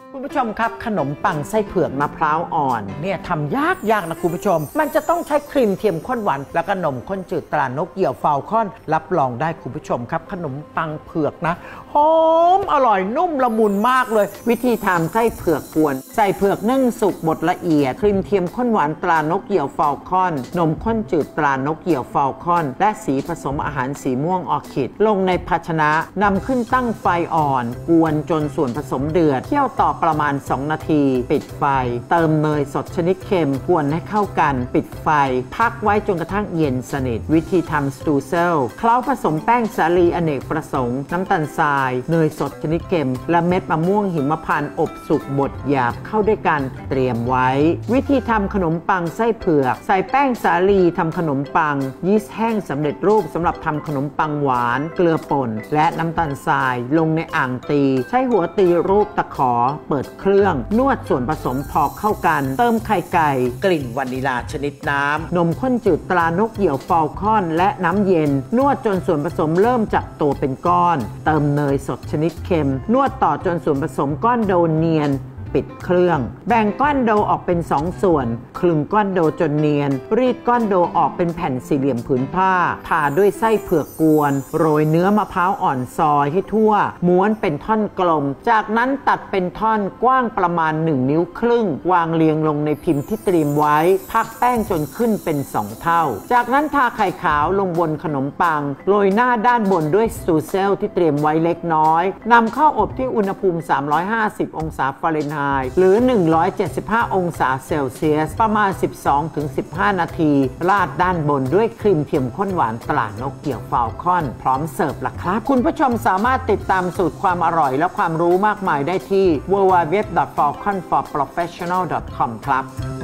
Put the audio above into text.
คุณผู้ชมครับขนมปังไส้เผือกมะพร้าวอ่อนเนี่ยทำยากนะคุณผู้ชมมันจะต้องใช้ครีมเทียมข้นหวานแล้วก็นมข้นจืดตรานกเหยี่ยวฟาวคอนรับรองได้คุณผู้ชมครับขนมปังเผือกนะหอมอร่อยนุ่มละมุนมากเลยวิธีทำไส้เผือกกวนใส่เผือกนึ่งสุกบดละเอียดครีมเทียมข้นหวานตรานกเหยี่ยวฟาวคอนนมข้นจืดตรานกเหยี่ยวฟาวคอนและสีผสมอาหารสีม่วงออร์คิดลงในภาชนะนำขึ้นตั้งไฟอ่อนกวนจนส่วนผสมเดือดเคี่ยวต่อประมาณ2 นาทีปิดไฟเติมเนยสดชนิดเค็มกวนให้เข้ากันปิดไฟพักไว้จนกระทั่งเย็นสนิทวิธีทำสตูเซลเคล้าผสมแป้งสาลีอเนกประสงค์น้ำตาลทรายเนยสดชนิดเค็มและเม็ดมะม่วงหิมพานต์อบสุกบดหยาบเข้าด้วยกันเตรียมไว้วิธีทำขนมปังไส้เผือกใส่แป้งสาลีทำขนมปังยีสต์แห้งสำเร็จรูปสำหรับทำขนมปังหวานเกลือป่นและน้ำตาลทรายลงในอ่างตีใช้หัวตีรูปตะขอเปิดเครื่องนวดส่วนผสมพอเข้ากันเติมไข่ไก่กลิ่นวานิลาชนิดน้ำนมข้นจืดตรานกเหยี่ยวฟาวคอนและน้ำเย็นนวดจนส่วนผสมเริ่มจับตัวเป็นก้อนเติมเนยสดชนิดเค็มนวดต่อจนส่วนผสมก้อนโดเนียนปิดเครื่องแบ่งก้อนโดออกเป็น2 ส่วนคลึงก้อนโดจนเนียนรีดก้อนโดออกเป็นแผ่นสี่เหลี่ยมผืนผ้าทาด้วยไส้เผือกกวนโรยเนื้อมะพร้าวอ่อนซอยให้ทั่วม้วนเป็นท่อนกลมจากนั้นตัดเป็นท่อนกว้างประมาณ1 นิ้วครึ่งวางเรียงลงในพิมพ์ที่เตรียมไว้พักแป้งจนขึ้นเป็น2 เท่าจากนั้นทาไข่ขาวลงบนขนมปังโรยหน้าด้านบนด้วยสตูเซลที่เตรียมไว้เล็กน้อยนำเข้าอบที่อุณหภูมิ350 องศาฟาเรนไฮต์หรือ175 องศาเซลเซียสประมาณ 12-15 นาทีราดด้านบนด้วยครีมเทียมข้นหวานตรานกเหยี่ยวฟาวคอนพร้อมเสิร์ฟล่ะครับคุณผู้ชมสามารถติดตามสูตรความอร่อยและความรู้มากมายได้ที่ www.falconforprofessional.com ครับ